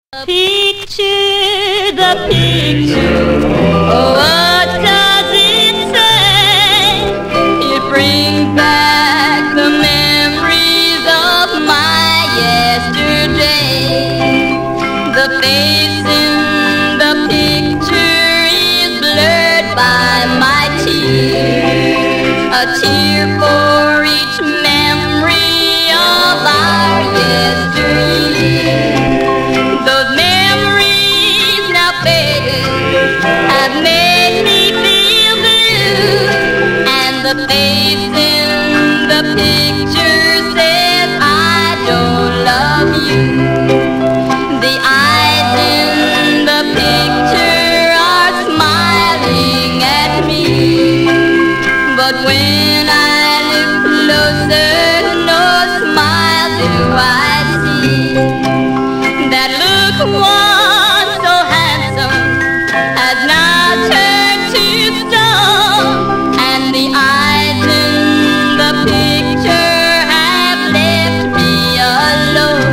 The picture, oh, what does it say? It brings back the memories of my yesterday. The face in the picture is blurred by my tears, a tear for each memory of our yesteryear. Those memories now faded have made me feel blue, and the face in the picture says I don't love you. The eyes in the picture are smiling at me, but when I look closer, no smile do I see. That look once so handsome has now turned to stone, and the eyes in the picture have left me alone.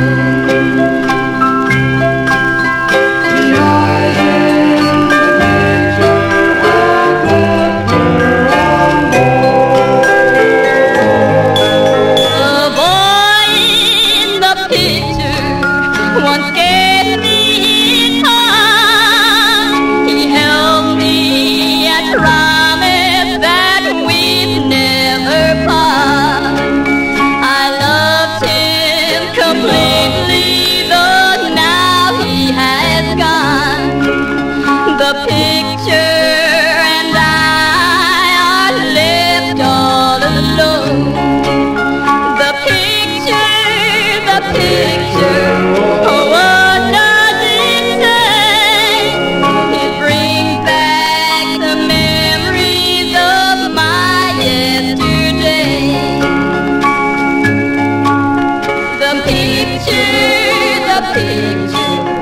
The eyes in the picture have left me alone. The boy in the picture once gave me his heart. He held me and promised that we'd never part. I loved him completely, though now he has gone. The picture and I are left all alone. The picture, oh, what does it say? It brings back the memories of my yesterday. The picture